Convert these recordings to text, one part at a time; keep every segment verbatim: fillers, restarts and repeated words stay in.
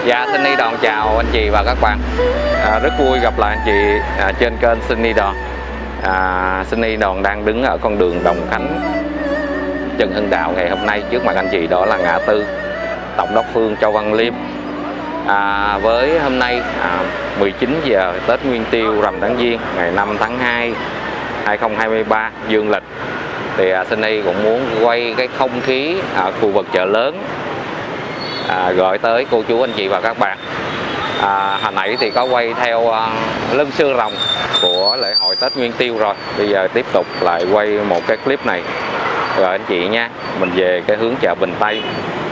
Dạ, Sunny Đòn chào anh chị và các bạn. à, Rất vui gặp lại anh chị à, trên kênh Sunny Đòn. à, Sunny Đòn đang đứng ở con đường Đồng Khánh, Trần Hưng Đạo ngày hôm nay. Trước mặt anh chị đó là ngã tư Tổng đốc Phương Châu Văn Liêm. à, Với hôm nay à, mười chín giờ Tết Nguyên Tiêu rằm tháng Giêng ngày năm tháng hai hai nghìn không trăm hai mươi ba dương lịch, thì à, Sunny cũng muốn quay cái không khí ở khu vực chợ lớn À, gọi tới cô chú anh chị và các bạn. à, Hồi nãy thì có quay theo uh, lân sư rồng của lễ hội Tết Nguyên Tiêu rồi. Bây giờ tiếp tục lại quay một cái clip này rồi anh chị nha. Mình về cái hướng chợ Bình Tây.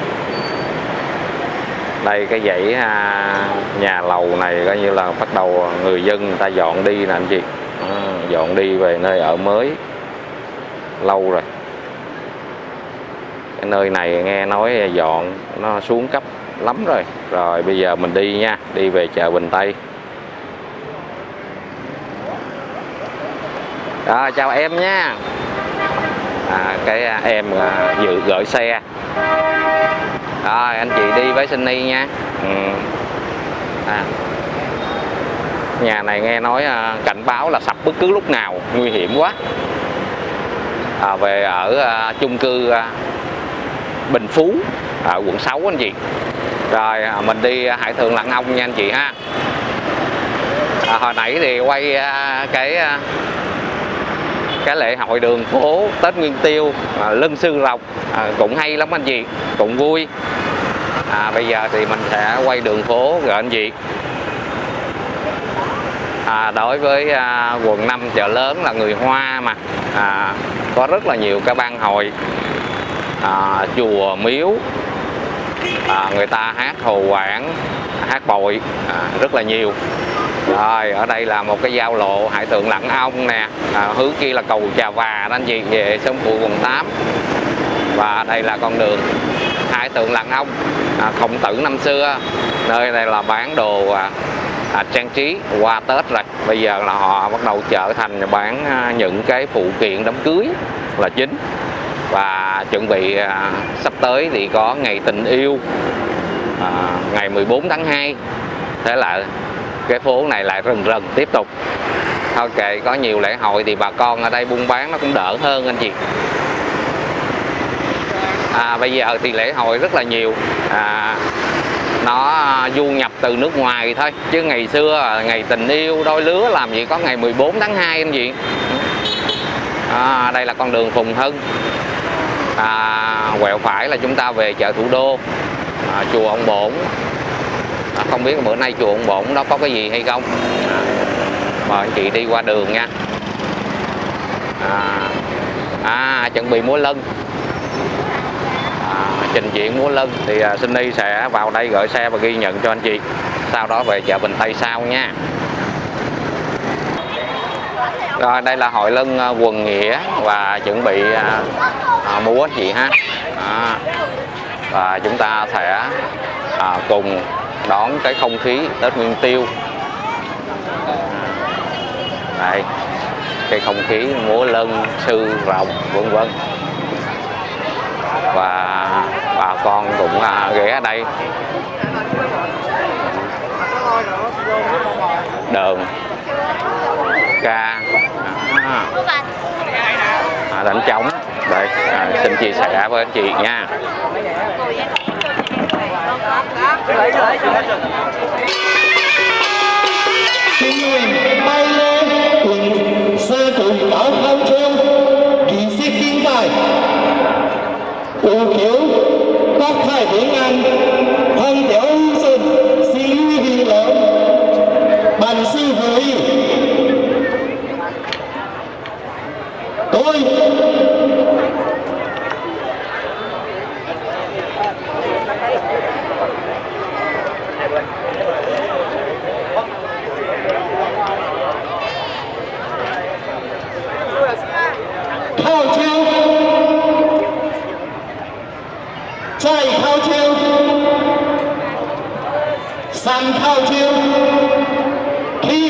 Đây cái dãy uh, nhà lầu này coi như là bắt đầu người dân người ta dọn đi nè anh chị. à, Dọn đi về nơi ở mới lâu rồi. Cái nơi này nghe nói dọn nó xuống cấp lắm rồi. Rồi bây giờ mình đi nha, đi về chợ Bình Tây. Rồi chào em nha. à, Cái em à, dự gửi xe. Rồi anh chị đi với Sunny nha. ừ. à, Nhà này nghe nói à, cảnh báo là sập bất cứ lúc nào, nguy hiểm quá. à, Về ở à, chung cư à, Bình Phú ở quận sáu anh chị. Rồi mình đi Hải Thượng Lãn Ông nha anh chị ha. à, Hồi nãy thì quay cái cái lễ hội đường phố Tết Nguyên Tiêu à, Lân Sư Rồng à, cũng hay lắm anh chị, cũng vui. à, Bây giờ thì mình sẽ quay đường phố rồi anh chị. à, Đối với à, quận năm chợ lớn là người Hoa mà à, có rất là nhiều cái ban hội, à, chùa miếu, à, người ta hát hồ quảng, hát bội à, rất là nhiều. Rồi ở đây là một cái giao lộ Hải Thượng Lãn Ông nè. à, Hướng kia là cầu Trà Và đó anh chị, về sông Phụ quận tám. Và đây là con đường Hải Thượng Lãn Ông, à, Khổng Tử năm xưa. Nơi này là bán đồ à, à, trang trí qua Tết rồi. Bây giờ là họ bắt đầu trở thành bán à, những cái phụ kiện đám cưới là chính. Và chuẩn bị à, sắp tới thì có ngày tình yêu à, ngày mười bốn tháng hai. Thế là cái phố này lại rần rần tiếp tục. Ok, có nhiều lễ hội thì bà con ở đây buôn bán nó cũng đỡ hơn anh chị. à, Bây giờ thì lễ hội rất là nhiều, à, nó du nhập từ nước ngoài thôi. Chứ ngày xưa ngày tình yêu đôi lứa làm gì có ngày mười bốn tháng hai anh chị. à, Đây là con đường Phùng Hưng. À, quẹo phải là chúng ta về chợ Thủ Đô, à, chùa Ông Bổn. à, Không biết bữa nay chùa Ông Bổn đó có cái gì hay không. à, Mời anh chị đi qua đường nha. à, à chuẩn bị múa lân, à, trình diễn múa lân thì à, Sunny sẽ vào đây gửi xe và ghi nhận cho anh chị. Sau đó về chợ Bình Tây sau nha. Rồi đây là hội lân quần nghĩa và chuẩn bị à, à, múa chị ha. à, Và chúng ta sẽ à, cùng đón cái không khí Tết Nguyên Tiêu. Đây cái không khí múa lân sư rồng vân vân. Và bà con cũng à, ghé ở đây đờn ca à, à, đánh trống. Đây à, xin chia sẻ với anh chị nha. Xin nguyện bay lên cùng sơ cùng đảo không treo kỳ sĩ kinh tài cổ khiếu các khai tiếng Anh thân tiểu sơn xin lưu vị lớn bản sư với tôi thao treo chạy thao treo săn thao treo thi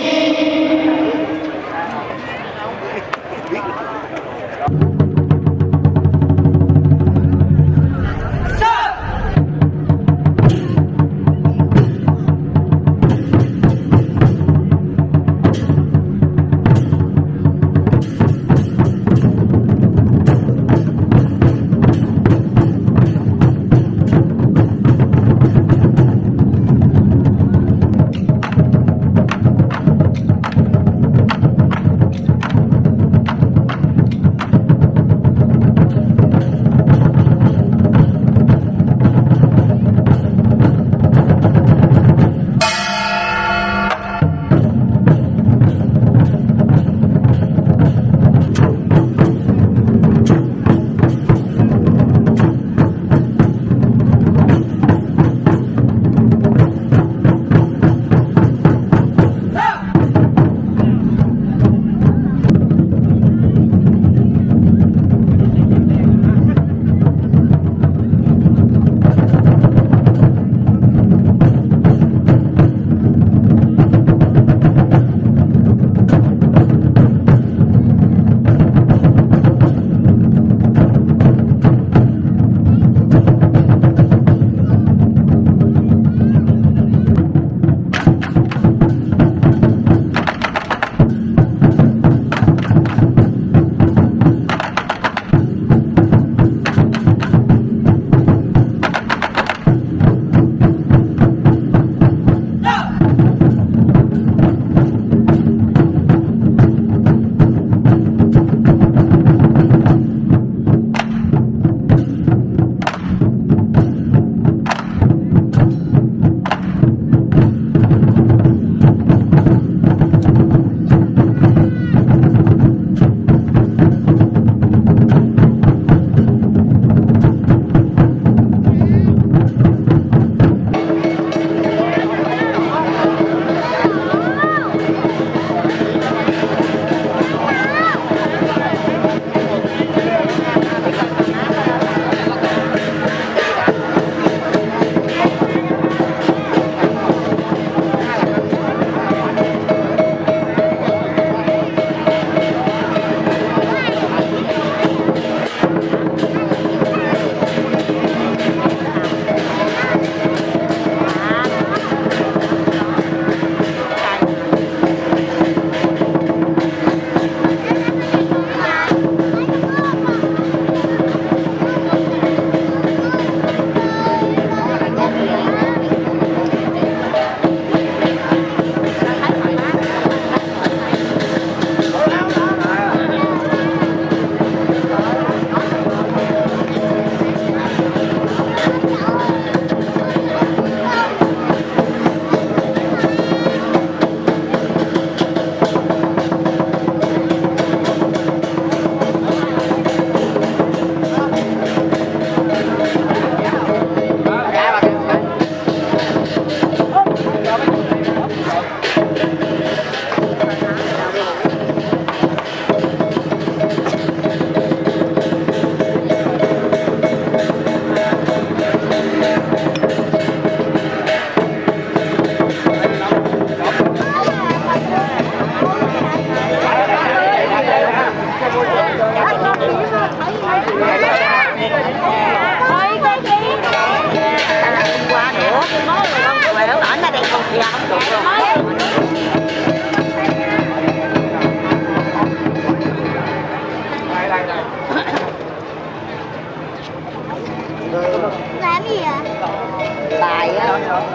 Tài á.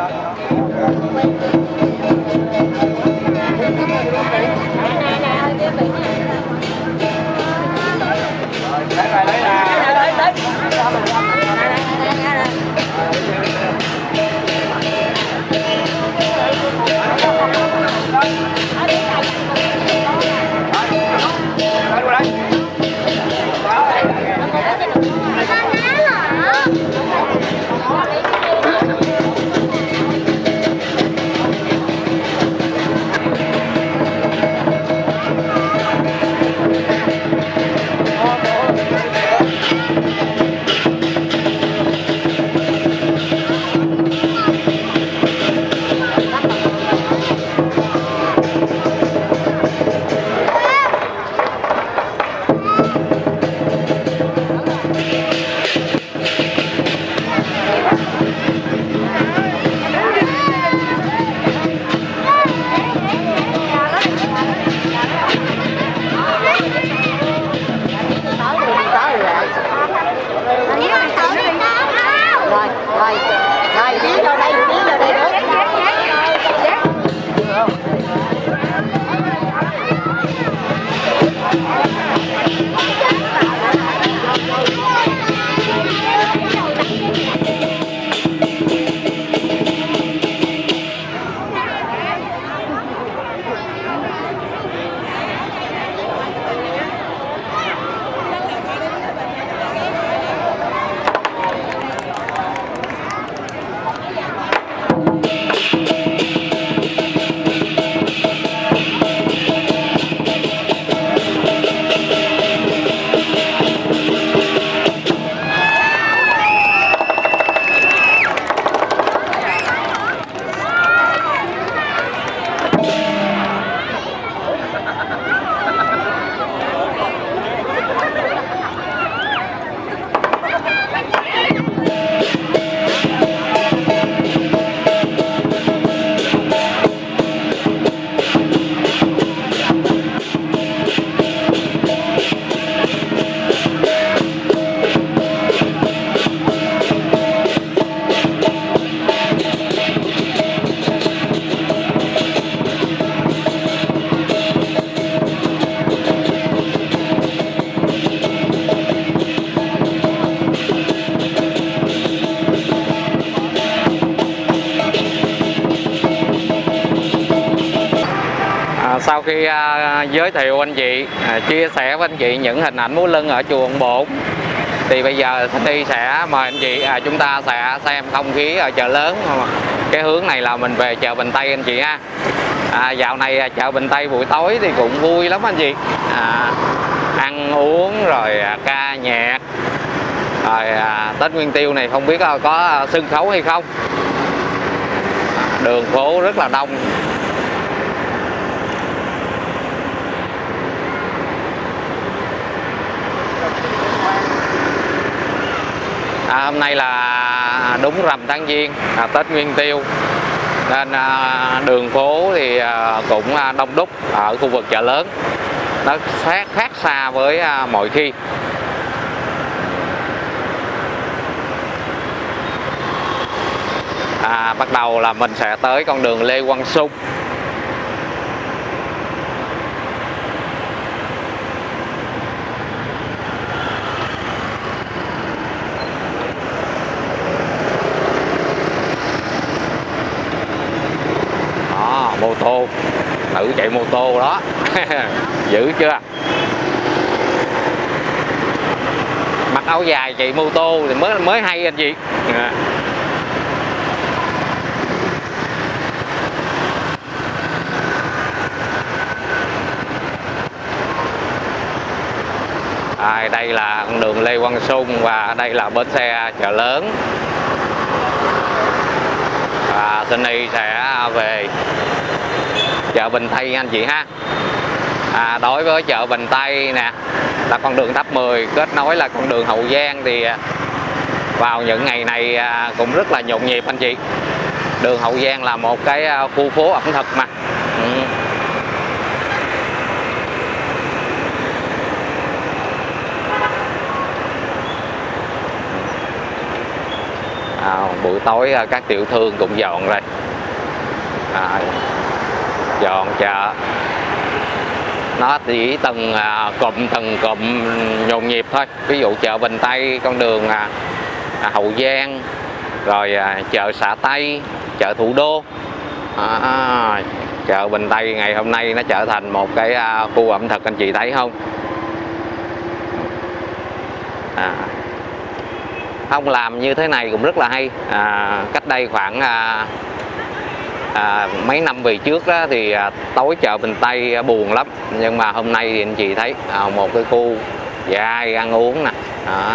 Sau khi à, giới thiệu anh chị, à, chia sẻ với anh chị những hình ảnh múa lân ở chùa Ông Bột, thì bây giờ Sunny sẽ mời anh chị à, chúng ta sẽ xem không khí ở chợ lớn. Cái hướng này là mình về chợ Bình Tây anh chị ha. À, dạo này chợ Bình Tây buổi tối thì cũng vui lắm anh chị, à, ăn uống rồi à, ca nhạc rồi à, Tết Nguyên Tiêu này không biết có, có sân khấu hay không. Đường phố rất là đông. À, hôm nay là đúng rằm tháng Giêng, à, Tết Nguyên Tiêu, nên à, đường phố thì à, cũng à, đông đúc ở khu vực chợ lớn. Nó khác, khác xa với à, mọi khi. À, bắt đầu là mình sẽ tới con đường Lê Quang Sung. Mô tô, nữ chạy mô tô đó. Dữ chưa? Mặc áo dài chạy mô tô thì mới mới hay anh chị. À, đây là con đường Lê Quang Sung và đây là bến xe chợ lớn. Và Sunny sẽ về chợ Bình Tây anh chị ha. À, đối với chợ Bình Tây nè là con đường Tháp mười kết nối là con đường Hậu Giang, thì vào những ngày này cũng rất là nhộn nhịp anh chị. Đường Hậu Giang là một cái khu phố ẩm thực mà. Ừ. à, buổi tối à, các tiểu thương cũng dọn rồi, à, dọn chợ. Nó chỉ từng à, cụm từng cụm nhộn nhịp thôi. Ví dụ chợ Bình Tây, con đường à, à, Hậu Giang, rồi à, chợ Xã Tây, chợ Thủ Đô. à, Chợ Bình Tây ngày hôm nay nó trở thành một cái à, khu ẩm thực, anh chị thấy không? à, Ông làm như thế này cũng rất là hay. à, Cách đây khoảng à, à, mấy năm về trước đó, thì à, tối chợ Bình Tây à, buồn lắm. Nhưng mà hôm nay thì anh chị thấy à, một cái khu dài ăn uống nè. Đó.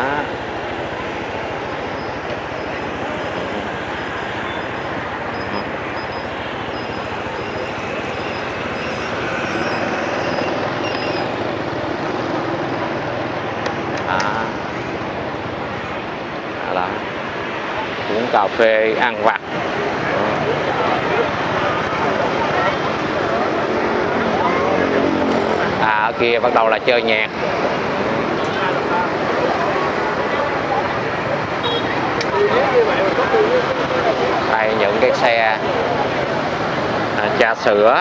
Đó. Uống cà phê, ăn vặt. À, ở kia bắt đầu là chơi nhạc. Đây những cái xe à, trà sữa.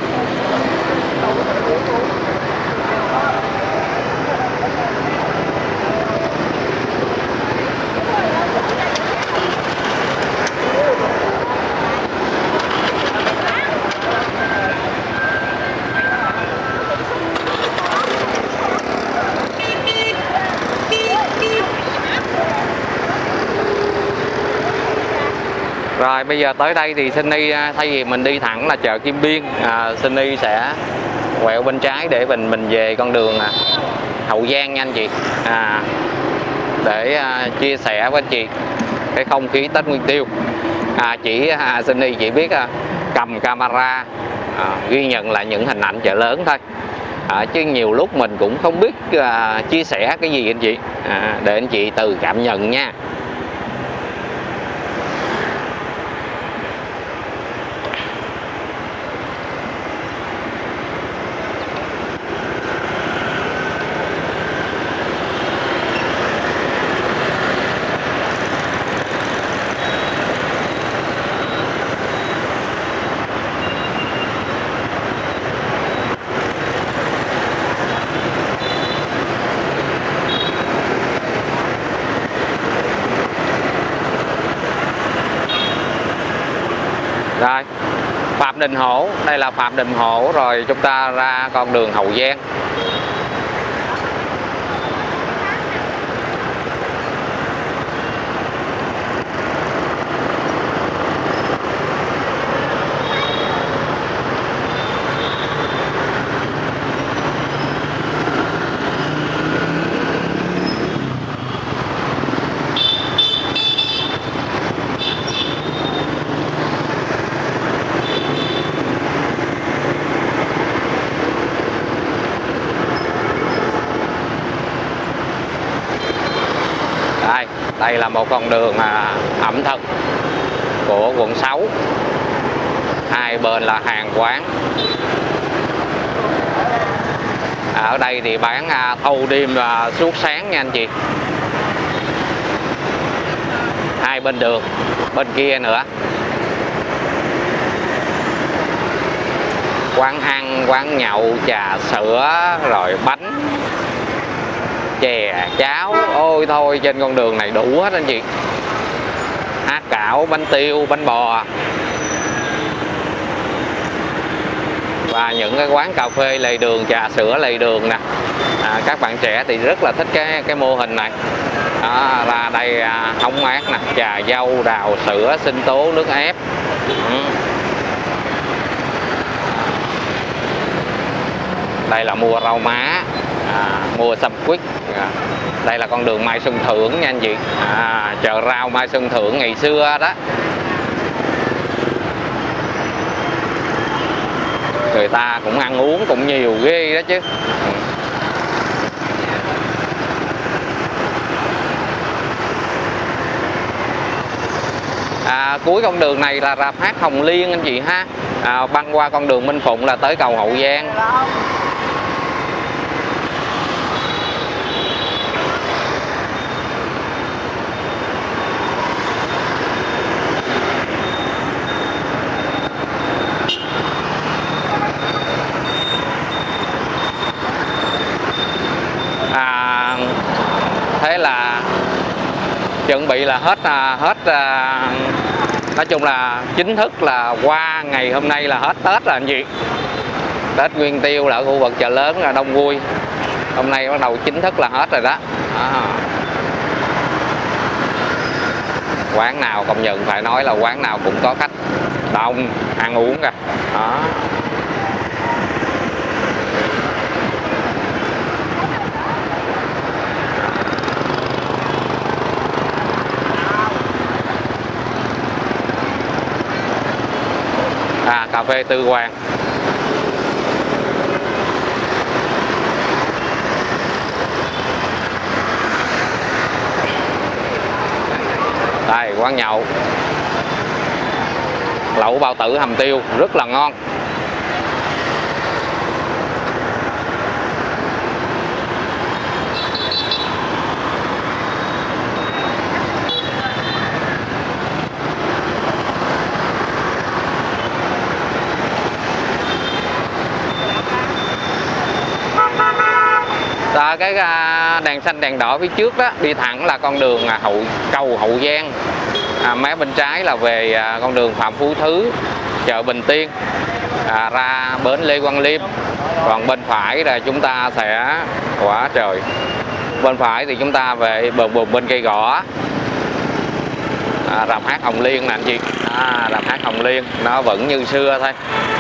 Rồi bây giờ tới đây thì Sunny thay vì mình đi thẳng là chợ Kim Biên, à, Sunny sẽ quẹo bên trái để mình mình về con đường à, Hậu Giang nha anh chị, à, để à, chia sẻ với anh chị cái không khí Tết Nguyên Tiêu. à, Chỉ à, Sunny chỉ biết à, cầm camera à, ghi nhận lại những hình ảnh chợ lớn thôi, à, chứ nhiều lúc mình cũng không biết à, chia sẻ cái gì anh chị, à, để anh chị từ cảm nhận nha. Rồi, Phạm Đình Hổ, đây là Phạm Đình Hổ, rồi chúng ta ra con đường Hậu Giang. Đây, đây là một con đường à, ẩm thực của quận sáu. Hai bên là hàng quán. À, ở đây thì bán à, thâu đêm và suốt sáng nha anh chị. Hai bên đường, bên kia nữa. Quán ăn, quán nhậu, trà sữa, rồi bánh, chè, cháo, ôi thôi trên con đường này đủ hết anh chị. Há cảo, bánh tiêu, bánh bò. Và những cái quán cà phê lề đường, trà sữa lề đường nè. À, các bạn trẻ thì rất là thích cái cái mô hình này. Đó, là đây à, hóng mát nè, trà dâu, đào, sữa, sinh tố, nước ép. Ừ. Đây là mua rau má, à, mua sâm quýt. À, đây là con đường Mai Xuân Thưởng nha anh chị, à, chợ rau Mai Xuân Thưởng ngày xưa đó. Người ta cũng ăn uống cũng nhiều ghê đó chứ. À, cuối con đường này là rạp hát Hồng Liên anh chị ha. À, băng qua con đường Minh Phụng là tới cầu Hậu Giang. chuẩn bị là hết hết nói chung là chính thức là qua ngày hôm nay là hết Tết rồi anh chị. Tết Nguyên Tiêu là ở khu vực chợ lớn là đông vui. Hôm nay bắt đầu chính thức là hết rồi đó. À. Quán nào công nhận phải nói là quán nào cũng có khách đông ăn uống kìa. Đó. À, cà phê Tư Hoàng. Đây, quán nhậu lẩu bao tử hầm tiêu rất là ngon. Đó, cái đèn xanh đèn đỏ phía trước đó đi thẳng là con đường hậu cầu Hậu Giang. À, mé bên trái là về à, con đường Phạm Phú Thứ, chợ Bình Tiên, à, ra bến Lê Quang Liêm. Còn bên phải là chúng ta sẽ quá trời. Bên phải thì chúng ta về bờ bờ bên cây gõ, à, rạp hát Hồng Liên nè anh chị. À, rạp hát Hồng Liên nó vẫn như xưa thôi.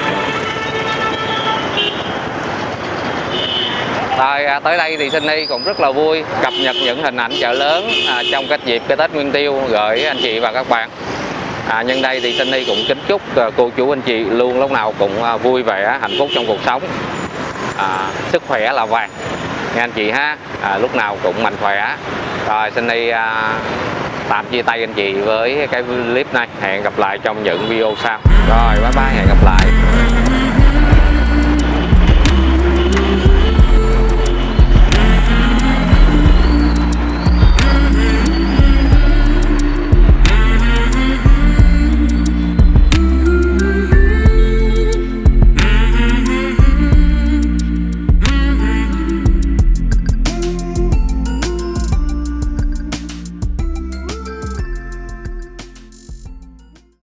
Rồi à, tới đây thì Sunny cũng rất là vui cập nhật những hình ảnh chợ lớn à, trong cái dịp cái Tết Nguyên Tiêu gửi anh chị và các bạn. À, nhân đây thì Sunny cũng kính chúc à, cô chú anh chị luôn lúc nào cũng à, vui vẻ hạnh phúc trong cuộc sống, à, sức khỏe là vàng nha anh chị ha. À, lúc nào cũng mạnh khỏe. Rồi Sunny à, tạm chia tay anh chị với cái clip này. Hẹn gặp lại trong những video sau. Rồi bye bye, hẹn gặp lại.